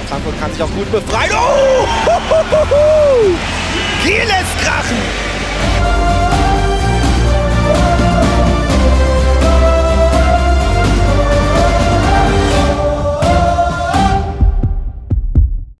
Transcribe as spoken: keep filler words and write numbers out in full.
Frankfurt kann sich auch gut befreien. Oh! Kiel lässt krachen!